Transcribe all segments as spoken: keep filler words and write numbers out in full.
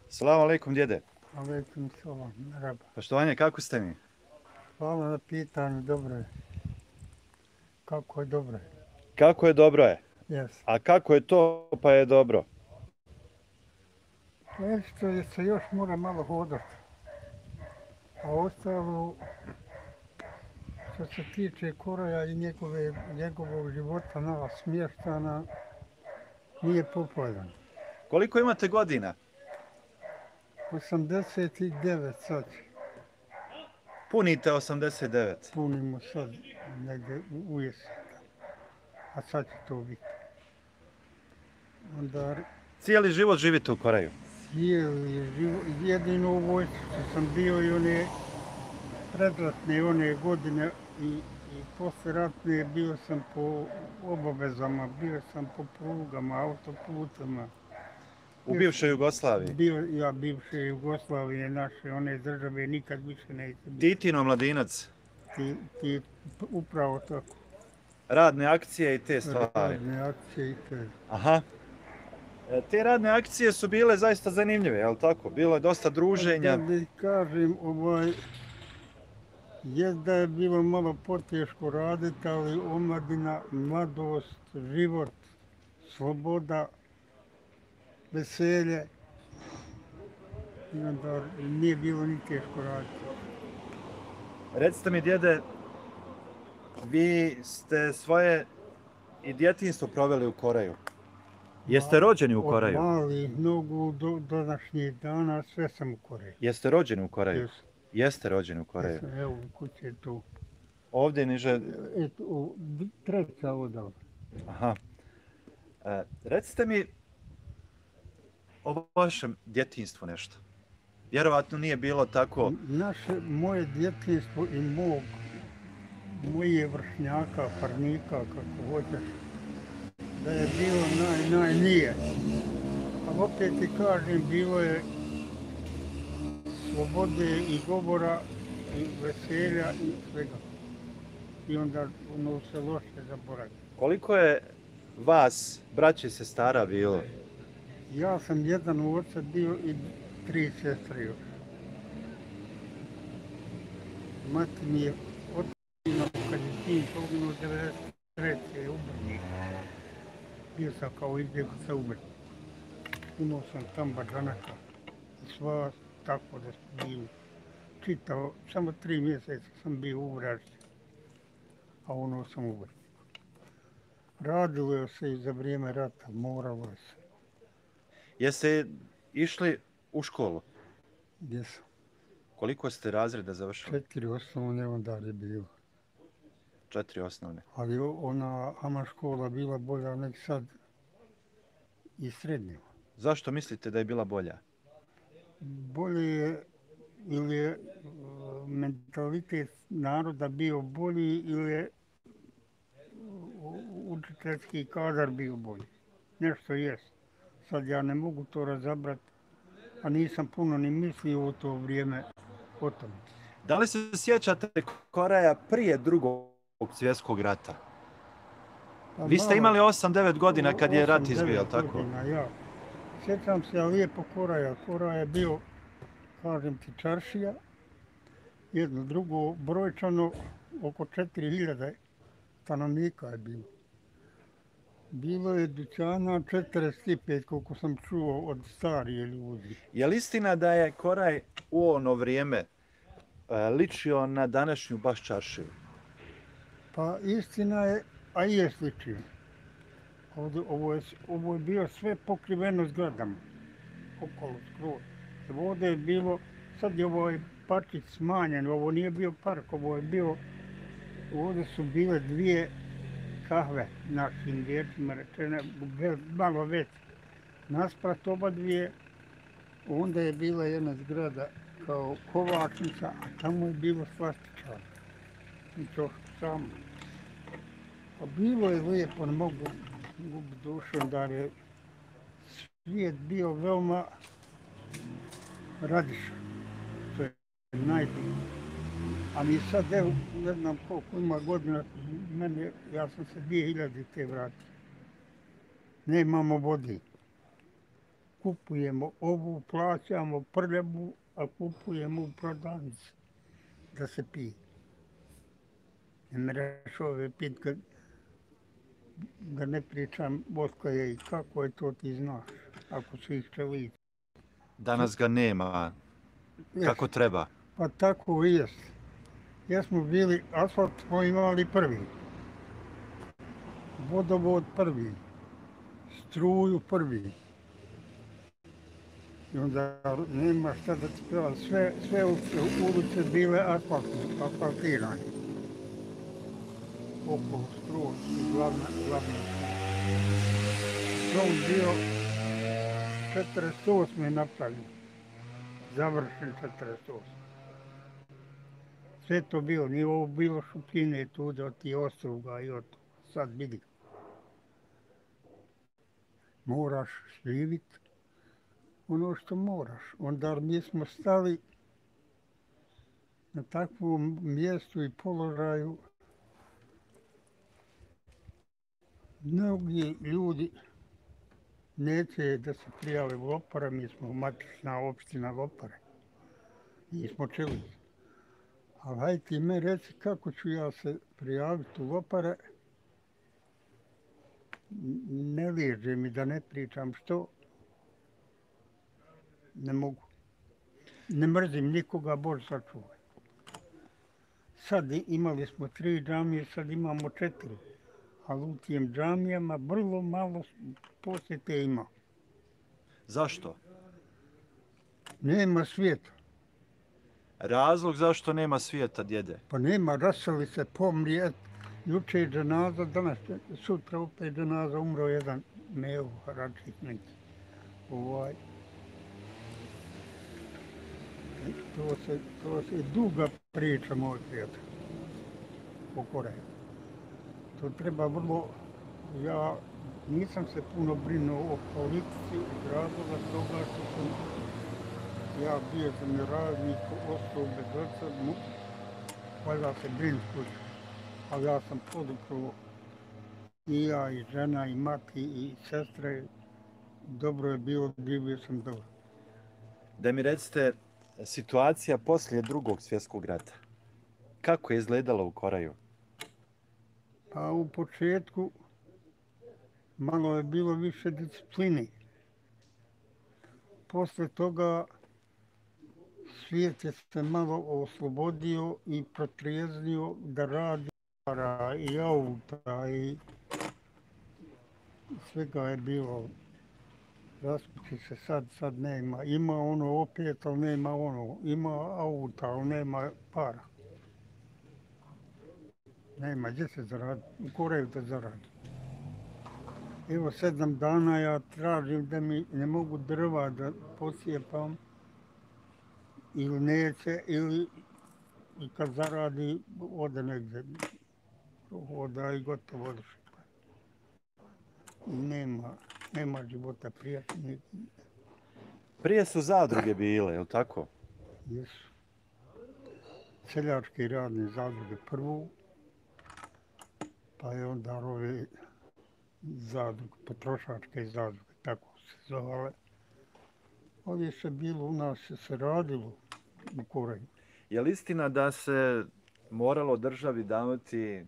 Salamu alaikum, djede. Alaikum salam, merhaba. Poštovanje, kako ste mi? Hvala na pitanju, dobro je. Kako je dobro je? Kako je, dobro je. Jes. A kako je to, pa je dobro? Nešto je se još mora malo hodati. A ostalo, što se tiče Koroja i njegove, njegovog života nova smještana, nije populjan. Koliko imate godina? osamdeset devet sad, Punite osamdeset devet. punimo sad negdje u u jesen. A sad će to biti. Onda Cijeli život živite u Koreju. cijeli život, jedino u vojsci što sam bio i one predratne one godine i, i poslijeratne bio sam po obavezama, bio sam po prugama, autoputama. U bivšoj Jugoslaviji. Bio ja bivše Jugoslavije, naše one države nikad više neće biti. Titino mladinac. Ti, ti, upravo tako. Radne akcije i te stvari. Radne akcije i te. Aha. E, te radne akcije su bile zaista zanimljive, je li tako? Bilo je dosta druženja. Da ti kažem, ovaj, jest da je bilo malo poteško raditi, ali omladina, mladost, život, sloboda, veselje, i onda nije bilo ni teško raditi. Recite mi, djede, vi ste svoje i djetinjstvo proveli u Koreju. Jeste rođeni u Koreju? Od malih nogu do današnjih dana sve sam u Koreji. Jeste rođeni u Koreju? Jesam. Jeste rođeni u Koreju. Jesam, evo, kuće je tu. Ovdje niže... Eto, u- treća odavde. Aha. E, recite mi o vašem djetinjstvu nešto. Vjerovatno nije bilo tako... Naše, moje djetinjstvo i mog, moje vršnjaka, parnika, kako hoćeš, da je bilo naj, naj, nije. A opet ti kažem, bilo je slobode i govora, i veselja i svega. I onda ono se loše zaboravio. Koliko je vas, braće i sestara, bilo? Ja sam jedan u oca bio i tri sestre još. Mati mi je otac kad je sin poginuo devedeset treće u Brnji. Bio sam kao izbjeglica u Brnji. Imao sam tam bađanaka i sva tako da sam bio čitao. Samo tri mjeseca sam bio u Vraždi, a ono sam u Brnji. Radilo se i za vrijeme rata, moralo se. Jeste išli u školu? Gdje sam? Koliko ste razreda završili? Četiri osnovne onda je bilo. Četiri osnovne. Ali ona ama škola bila bolja nek sad i srednja. Zašto mislite da je bila bolja? Bolje je ili je uh, mentalitet naroda bio bolji ili je uh, učiteljski kadar bio bolji. Nešto jest. Sad ja ne mogu to razabrati, a nisam puno ni mislio u to vrijeme o tome. Da li se sjećate Koreja prije drugog svjetskog rata? Pa Vi ste malo- imali osam devet godina kad je rat osam, izbio, devet tako? godina, ja. Sjećam se lijepo Koraja. Koraja je bio, kažem ti, čaršija. Jedno drugo brojčano oko četiri hiljade stanovnika je bilo. Bilo je dućana četrdeset pet, koliko sam čuo od starije ljudi. Je li istina da je Koraj u ono vrijeme e, ličio na današnju baš čaršiju? Pa istina je, a i je sličio. Ovdje, ovo, je, ovo je bio sve pokriveno zgradama. Okolo skroz. Ovdje je bilo, sad je ovaj parčić smanjen, ovo nije bio park, ovo je bio, ovdje su bile dvije kahve, našim riječima rečene, malo veće. Nasprat oba dvije, onda je bila jedna zgrada kao kovačnica, a tamo je bilo slastičar. I to samo. Pa bilo je lijepo, ne mogu gubiti dušu, da je svijet bio veoma radišan. To je najbitnije. A mi sad, evo, ne znam koliko ima godina, mene, ja sam se dvije hiljadite vratio. Nemamo vode. kupujemo ovu, plaćamo prljavu, a kupujemo u prodavnici da se pije. Ne mreš ove pit kad da ne pričam otkoje i kako je to ti znaš, ako su ih čelici. Danas ga nema kako treba. Pa tako i jest. Ja smo bili, asfalt smo imali prvi, vodovod prvi, struju prvi. I onda nema šta da ti peva, sve, sve ulice bile asfaltirane. Okolo struja i glavna, glavna. To je bio četrdeset osme napravljen, završen četrdeset osme. Sve to bilo, nije ovo bilo šupljine tude od tih ostruga i od sad vidi. Moraš živit ono što moraš. Onda mi smo stali na takvom mjestu i položaju. Mnogi ljudi neće da se prijave u Lopare, mi smo matična opština Lopare. Nismo čeli. Ali hajde ti me reci kako ću ja se prijaviti u Lopare. Ne liježe mi da ne pričam što. Ne mogu. Ne mrzim nikoga, Bože sačuvaj. Sad imali smo tri džamije, sad imamo četiri. Ali u tim džamijama vrlo malo posjete ima. Zašto? Nema svijeta. Razlog zašto nema svijeta, djede? Pa nema, rasali se, pomri. Juče je dženaza, danas, sutra opet dženaza, umro jedan Mevo Haradžić neki. Ovaj. To se, to se duga priča, moj prijatelj, o Koreji. To treba vrlo, ja nisam se puno brinuo o politici iz razloga toga što sam ja bio zemljoradnik, ostao bez oca, valjda se brinuti kuću. Ali ja sam podupro i ja, i žena, i mati, i sestre. Dobro je bilo, živio sam dobro. Da mi recite, situacija poslije drugog svjetskog rata. Kako je izgledala u Koraju? Pa u početku malo je bilo više discipline. Posle toga svijet je se malo oslobodio i protrijeznio da radi i auta i svega je bilo. Raspusti se sad, sad nema. Ima ono opet, ali nema ono. Ima auta, ali nema para. Nema gdje se zaradi. U Koreju da zaradi. Evo sedam dana ja tražim da mi ne mogu drva da posijepam ili neće, ili i kad zaradi ode negdje. Oda i gotovo odeš. Nema, nema života prijatelji. Prije su zadruge bile, je li tako? Jesu. Seljačke radne zadruge prvu, pa je onda ove zadruge, potrošačke zadruge, tako se zvale. Ovdje se bilo, u nas se radilo u Koreji. Je li istina da se moralo državi davati e,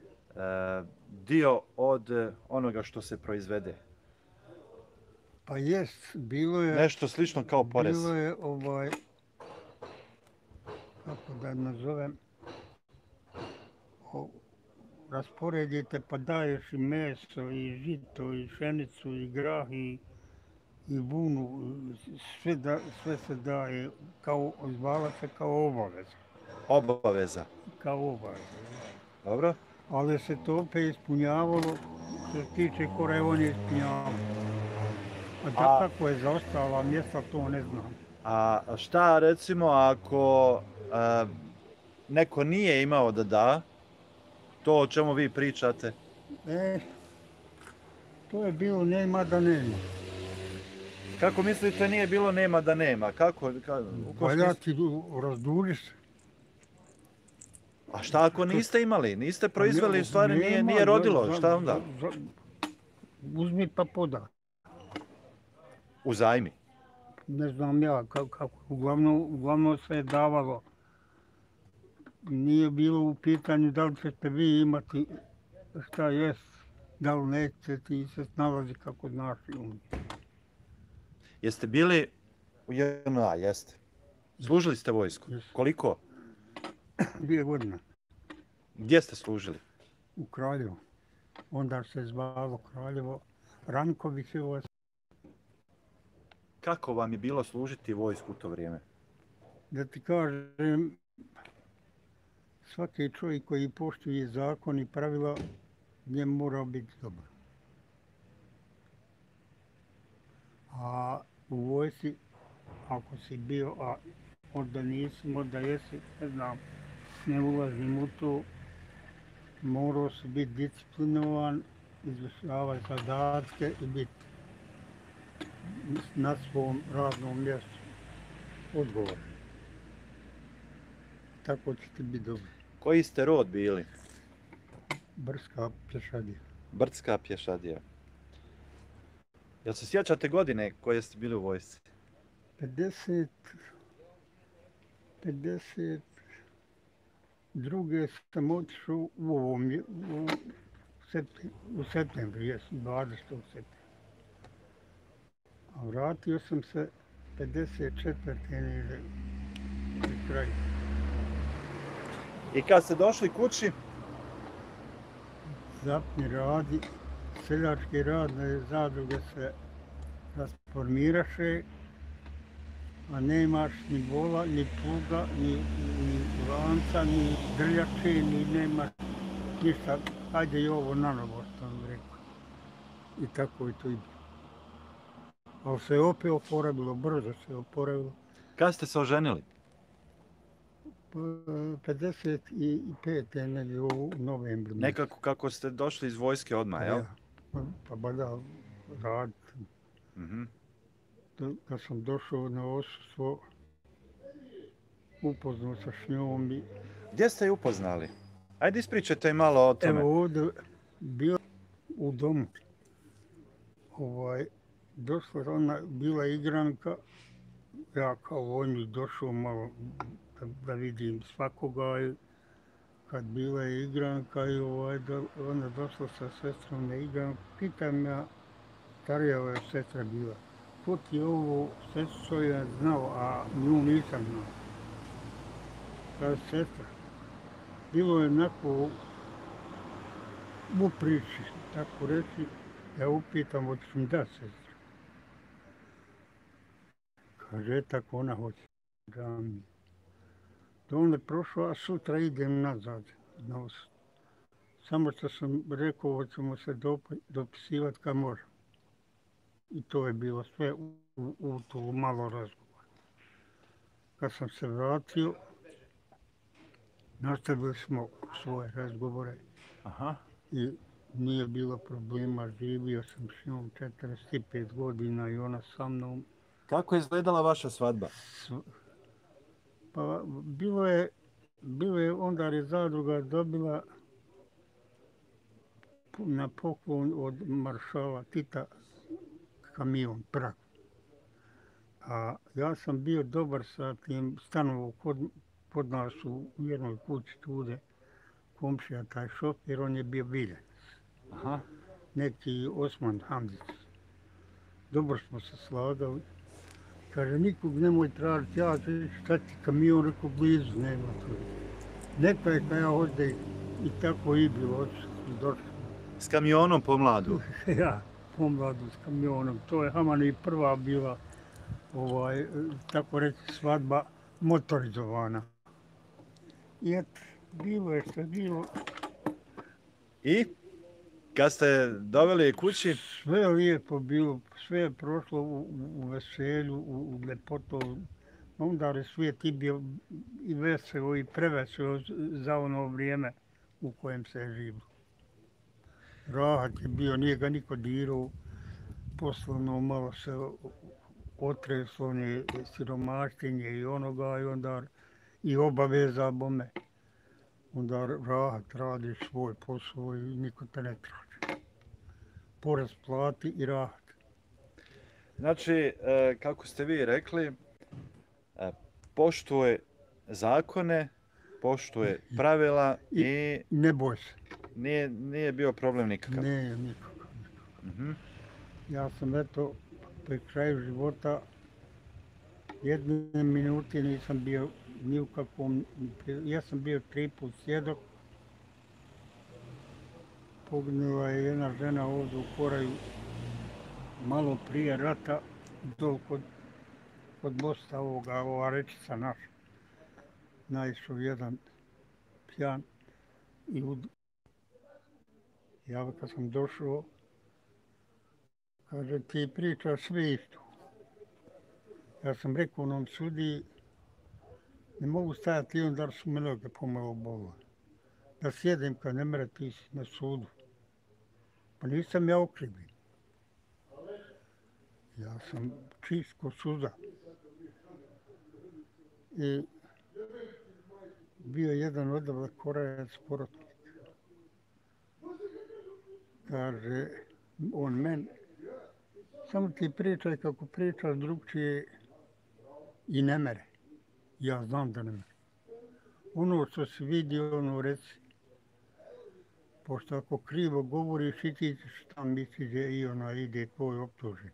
dio od onoga što se proizvede? Pa jest, bilo je... Nešto slično kao porez. Bilo je ovaj, kako da nazovem, o, rasporedite pa daješ i meso, i žito, i pšenicu, i grah, i, i vunu, sve, da, sve se daje, kao, zvala se kao obaveza. Obaveza. Kao obaveza. Dobro. Ali se to opet ispunjavalo, što se tiče Koreje, on je ispunjavalo. A da kako je zaostala mjesta, to ne znam. A šta recimo ako a, neko nije imao da da, to o čemu vi pričate? E, to je bilo nema da nema. Kako mislite nije bilo nema da nema? Kako? kako Valja ti razdužiš se. A šta ako niste imali? Niste proizveli, u stvari nije, nije rodilo, šta onda? Uzmi pa podaj. U zajmi? Ne znam ja kako, kako. Uglavnom, uglavnom se je davalo. Nije bilo u pitanju da li ćete vi imati šta jest, da li nećete, ti se snalazi kako znaš i umiješ. Jeste bili u J N A, jeste? Služili ste vojsku? Yes. Koliko? Dvije godine Gdje ste služili? u Kraljevu. Onda se zvalo Kraljevo Ranković je vojska. Kako vam je bilo služiti vojsku u to vrijeme? Da ti kažem, svaki čovjek koji poštuje zakon i pravila, njemu mora biti dobro. A u vojsci, ako si bio, a možda nisi, možda jesi, ne znam, ne ulazim u to, morao si biti disciplinovan, izvršavati zadatke i biti na svom radnom mjestu odgovoran. Tako će ti biti dobro. Koji ste rod bili? Brdska pješadija. Brdska pješadija. Jel se sjećate godine koje ste bili u vojsci? pedeset, pedeset druge sam otišao u ovom, u, septembru, u septembru, jes, dvadesetog septembra. A vratio sam se pedeset četvrte negdje pri kraju. I kad ste došli kući? Zapni radi, seljački radne zadruge se rasformiraše, a nemaš ni vola, ni pluga, ni, ni lanca, ni drljače, ni nemaš ništa. Hajde i ovo na novo, što vam rekao. I tako je to i bilo. Ali se opet oporavilo, brzo se oporavilo. Kad ste se oženili? pedeset pete negdje u novembru. Nekako kako ste došli iz vojske odmah, jel? Pa, pa bada raditi. Mhm. Kad sam došao na odsustvo, upoznao sa s njom i... Gdje ste je upoznali? Ajde ispričajte malo o tome. Evo ovdje, bila u domu. Ovaj, došla ona, bila igranka, ja kao vojnik došao malo da, da vidim svakoga. I kad bila je igranka i ovaj, do, ona došla sa sestrom na igranku, pitam ja, starija je sestra bila, ko ti je ovo sestro ja znao, a nju nisam znao. Kaže, sestra, bilo je onako u priči, tako reći, ja upitam, hoćeš mi da, sestra? Kaže, tako ona hoće da mi. To onda je prošlo, a sutra idem nazad. No, samo što sam rekao, hoćemo se dopisivati kad može. I to je bilo sve u, u, u to malo razgovora. Kad sam se vratio, nastavili smo svoje razgovore. Aha. I nije bilo problema, živio sam s njom četrdeset pet godina i ona sa mnom. Kako je izgledala vaša svadba? Pa bilo je, bilo je onda je zadruga dobila na poklon od maršala Tita kamion, prak. A ja sam bio dobar sa tim stanovom kod, kod nas u jednoj kući tude, komšija taj šofer, on je bio Biljan. Aha. Neki Osman Hamdić. Dobro smo se slagali. Kaže, nikog nemoj tražiti, ja ću šta ti kamion, rekao, blizu, nema tu. Neka je kada ja ovdje i tako i bilo, došli. S kamionom po mladu? Ja, po mladu s kamionom. To je Haman i prva bila, ovaj, tako reći, svadba motorizovana. I eto, bilo je što je bilo. I? Kad ste doveli je kući? Sve je lijepo bilo, sve je prošlo u, u veselju, u, u ljepotu. Onda je svijet i bio i veselo i preveselo za ono vrijeme u kojem se je živilo. Rahat je bio, nije ga niko dirao, poslovno malo se otreslo siromaštenje i onoga i onda i obaveza bome. Onda rahat radiš svoj posao i niko te ne traži. Porez plati i rahat. Znači, e, kako ste vi rekli, e, poštuje zakone, poštuje pravila I i ne boj se. nije, nije bio problem nikakav. Ne, nikako. Mhm. Ja sam eto pri kraju života jedne minute nisam bio ni u kakvom, ja sam bio tri put svjedok. Poginula je jedna žena ovdje u Koraju malo prije rata, dol kod, kod mosta ovoga, ova rečica naša. Naišao jedan pijan i ud... ja kad sam došao, kaže ti pričaš sve isto. Ja sam rekao onom sudi, ne mogu stajati i onda su me noge pomalo bolile. Da sjedem kad ne mre ti si na sudu. Pa nisam ja okrivljen. Ja sam čist ko suza. I bio jedan odavle Korejac porotnik. Kaže on meni, samo ti pričaj kako pričaš drugčije i ne mere. Ja znam da ne mere. Ono što si vidio, ono reci. Pošto ako krivo govoriš i ti šta misliš i ona ide tvoj optužen.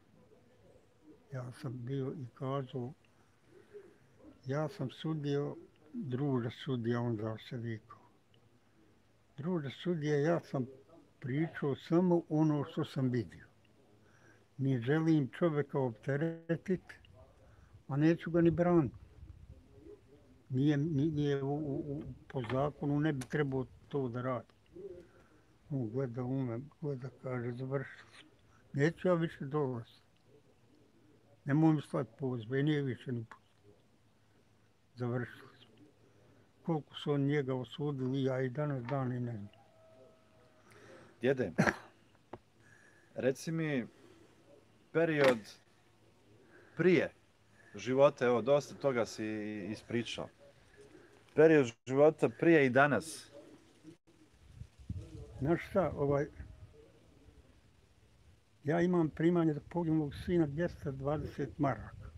Ja sam bio i kazao, ja sam sudio, druže sudija, onda se vikao. Druže sudija, ja sam pričao samo ono što sam vidio. Ne želim čovjeka opteretiti, a neću ga ni braniti. Nije, nije u, u, po zakonu ne bi trebao to da radi. On gleda u me, gleda, kaže, završili smo. Neću ja više dolaziti. Nemoj mi slati pozve, nije više ni pustiti. Završili smo. Koliko su on njega osudili, ja i danas dan i ne znam. Djede, reci mi period prije života, evo dosta toga si ispričao. Period života prije i danas. Znaš šta, ovaj, ja imam primanje za poginulog sina dvjesto dvadeset maraka.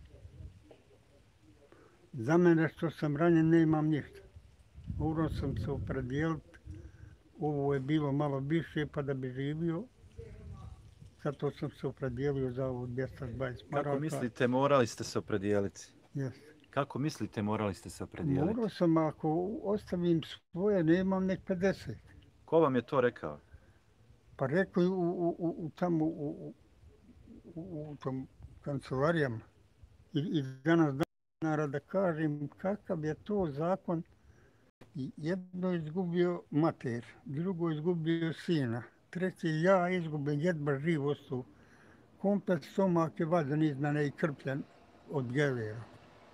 Za mene što sam ranjen ne imam ništa. Morao sam se opredijeliti, ovo je bilo malo više pa da bi živio. Zato sam se opredijelio za ovo dvjesto dvadeset maraka. Kako mislite morali ste se opredijeliti? Jeste. Kako mislite morali ste se opredijeliti? Morao sam, ako ostavim svoje, nemam nek pedeset. Ko vam je to rekao? Pa rekao u, u, u, u tamo u, u, u tom kancelarijama i, i danas danara da kažem kakav je to zakon. Jedno izgubio mater, drugo izgubio sina, treći ja izgubim jedva živ ostao. Komplet stomak je vađan iz mene i krpljen od gelera.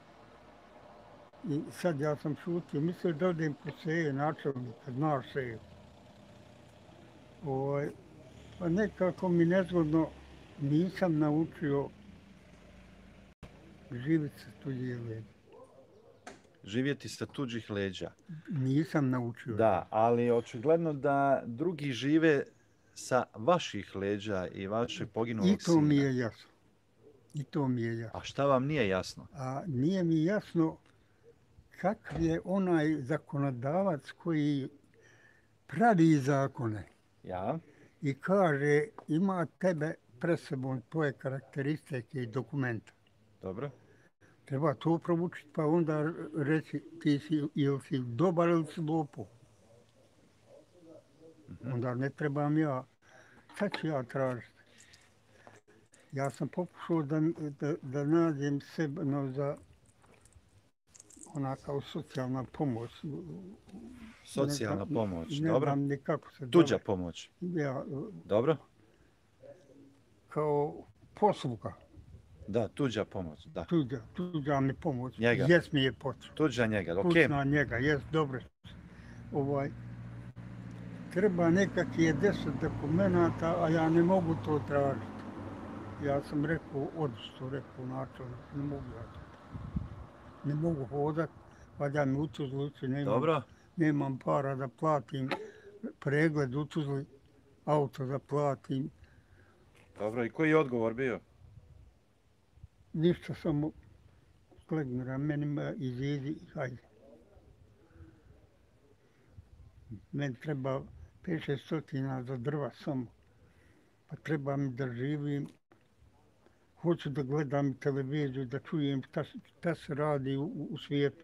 I sad ja sam šutio, mislio da odem po seje načelnika, znaš seje. Ovaj, pa nekako mi nezgodno nisam naučio živjeti sa tuđe leđa. Živjeti sa tuđih leđa. Nisam naučio. Da, ali očigledno da drugi žive sa vaših leđa i vašeg poginulog sina. I to mi je jasno. I to mi je jasno. A šta vam nije jasno? A nije mi jasno kakav je onaj zakonodavac koji pravi zakone. Ja. I kaže ima tebe pred sobom tvoje karakteristike i dokumenta. Dobro. Treba to provučiti pa onda reći ti si ili si dobar ili si lopov. Mm-hmm. Onda ne trebam ja. Šta ću ja tražiti? Ja sam pokušao da, da, da nađem sebe no, za ona kao socijalna pomoć. Socijalna ne, pomoć, ne dobro. Ne znam nikako se Tuđa dole. pomoć. Ja, dobro. Kao posluga. Da, tuđa pomoć, da. Tuđa, tuđa mi pomoć. Njega. Jes mi je potrebno. Tuđa njega, okej. Kućna njega, jes, dobro. Ovaj, treba nekakvih deset dokumenata, a ja ne mogu to tražiti. Ja sam rekao, odšto, rekao načelnik, ne mogu ja to. Ne mogu hodat, pa da mi u Tuzlici nemam, dobro. Nemam para da platim pregled u Tuzli, auto da platim. Dobro, i koji je odgovor bio? ništa, samo slegnu ramenima, iziđi, hajde. Meni treba pet šest stotina za drva samo. Pa treba mi da živim. Hoću da gledam televiziju, da čujem šta, šta se radi u, u svijetu.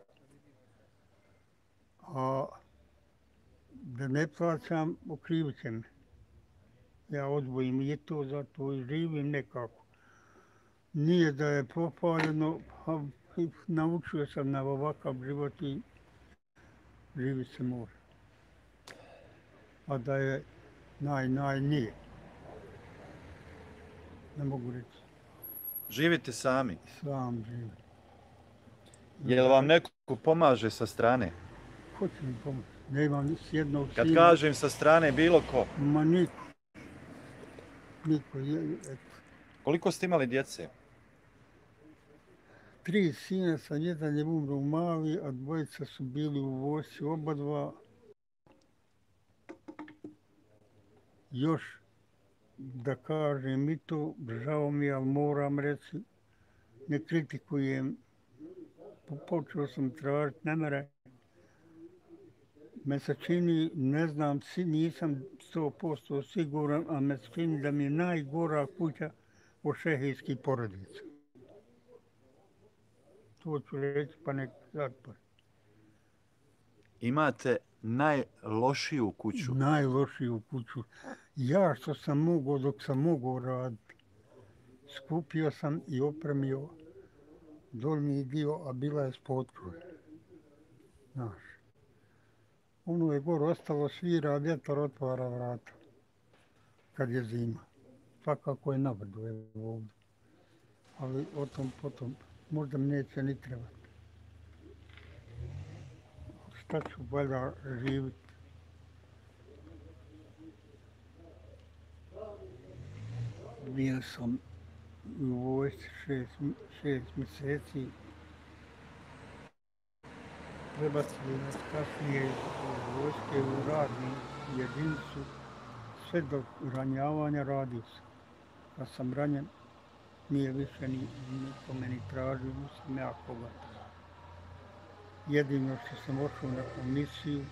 A da ne plaćam, okrivit će me. Ja odvojim i to, zato i živim nekako. Nije da je popaljeno, a naučio sam na ovakav život i živi se mora. A da je naj, naj, nije. Ne mogu reći. Živite sami? Sam živim. Jel vam neko pomaže sa strane? Ko će mi pomoći? Ne imam ni s jednog Kad sina. kažem sa strane, bilo ko? Ma niko. Niko. Je, eto. Koliko ste imali djece? Tri sina sam, jedan je umro u Mali, a dvojica su bili u vojsci, oba dva. Još da kažem i to, žao mi je, ali moram reći, ne kritikujem. Počeo sam tražiti, ne mere. Me se čini, ne znam, nisam sto posto siguran, a me se čini da mi je najgora kuća od šehijskih porodica. To ću reći, pa nek zatpor. Imate najlošiju kuću? Najlošiju kuću. Ja što sam mogao, dok sam mogao raditi, skupio sam i opremio dolni dio, a bila je spotkoj. Znaš. Ono je gore ostalo, svira, vjetar otvara vrata. Kad je zima. Svakako je nabrdo, evo ovdje. Ali o tom potom, možda mi neće ni trebati. Šta ću valjda živjeti? Bio sam u vojsci šest, šest mjeseci. Prebacili nas kasnije iz vojske u radnu jedinicu. Sve do ranjavanja radio sam. Kad sam ranjen, nije više ni niko meni tražio, nisam ja koga. Jedino što sam ošao na komisiju,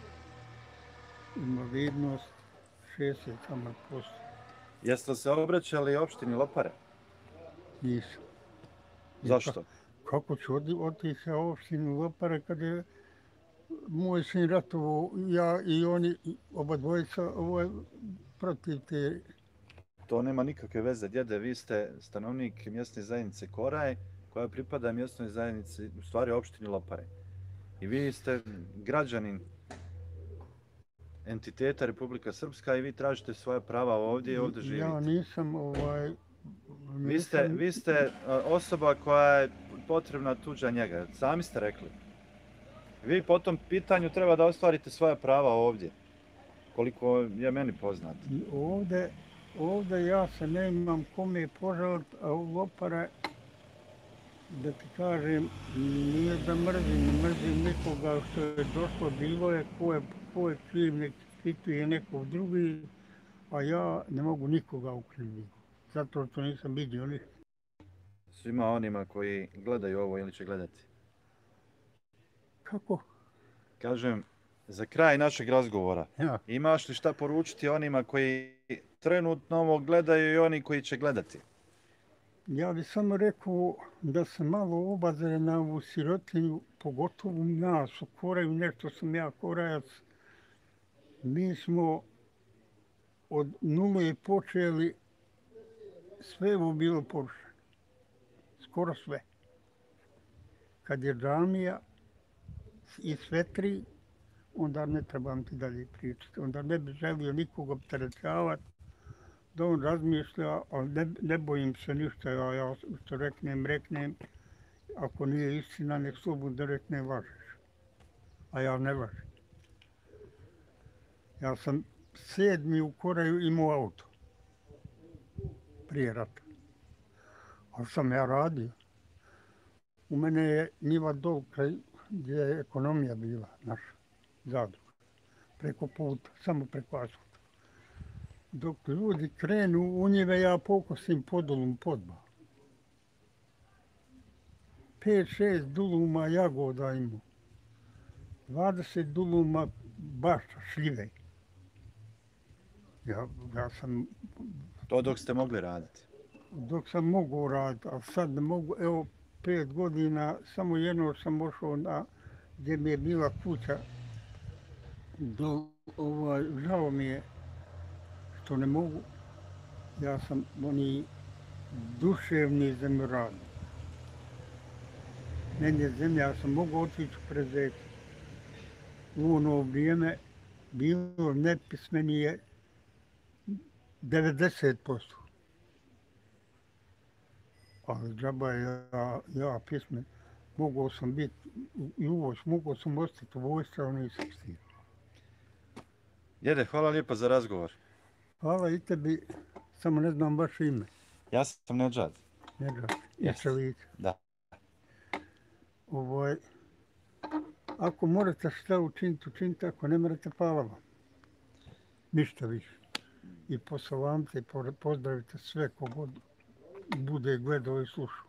invalidnost, šezdeset posto. Jeste li se obraćali opštini Lopare? Nisam. Zašto? Kako ću otići sa opštinu Lopare kad je moj sin ratovo, ja i oni, oba dvojica, ovaj, protiv te... To nema nikakve veze, djede, vi ste stanovnik mjesne zajednice Koraj, koja pripada mjesnoj zajednici, u stvari opštini Lopare. I vi ste građanin entiteta Republika Srpska i vi tražite svoje prava ovdje i ovdje živite. Ja nisam ovaj... Nisam... Vi ste, vi ste osoba koja je potrebna tuđa njega, sami ste rekli. Vi po tom pitanju treba da ostvarite svoja prava ovdje, koliko je meni poznato. Ovdje, ovdje ja se ne imam kome požaliti, a u Lopare, da ti kažem, nije da mrzim, ne mrzim nikoga što je došlo, bilo je ko je, ko je kriv, nek pituje nekog drugi, a ja ne mogu nikoga ukriviti, zato što nisam vidio ništa. Svima onima koji gledaju ovo ili će gledati. Kako? Kažem, za kraj našeg razgovora, Ja. Imaš li šta poručiti onima koji trenutno ovo gledaju i oni koji će gledati? Ja bih samo rekao da se malo obazire na ovu sirotinju, pogotovo nas u Koraju, nešto sam ja Korajac. Mi smo od nule počeli, sve je bilo porušeno. Skoro sve. Kad je džamija i sve tri, onda ne trebam ti dalje pričati. Onda ne bi želio nikoga opterećavati, da on razmišlja, ali ne, ne bojim se ništa. Ja, ja što reknem, reknem. Ako nije istina, nek slobodno rekne lažeš. A ja ne lažem. Ja sam sedmi u Koraju imao auto. Prije rata. Ali sam ja radio. U mene je njiva dol kraj gdje je ekonomija bila naša zadruga. Preko puta, samo preko asfalta. Dok ljudi krenu u njive, ja pokosim podolom podba. pet šest duluma jagoda imao. dvadeset duluma bašta, šljive. Ja, ja sam, To dok ste mogli raditi. dok sam mogao raditi, ali sad ne mogu, evo, pet godina, samo jedno sam ošao na, gdje mi je bila kuća. Do, ovaj, žao mi je što ne mogu. Ja sam oni duševni zemljoradnik. Meni je zemlja, ja sam mogao otići u Prezek. U ono vrijeme bilo nepismeni je devedeset posto. Ali džaba je ja, ja pismen. Mogao sam biti i u vojsku, mogao sam ostati u vojsku, ali nisam stigao. Djede, hvala lijepo za razgovor. Hvala i tebi, samo ne znam baš ime. Ja sam Nedžad. Nedžad, Yes. iz Čelića. Da. Ovaj, ako morate šta učiniti, učinite, ako ne morate, hvala vam. Ništa više. I posalamte i pozdravite sve kogod bude gledao i slušao.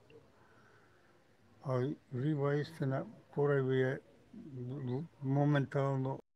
Ali živa istina, Korevi je momentalno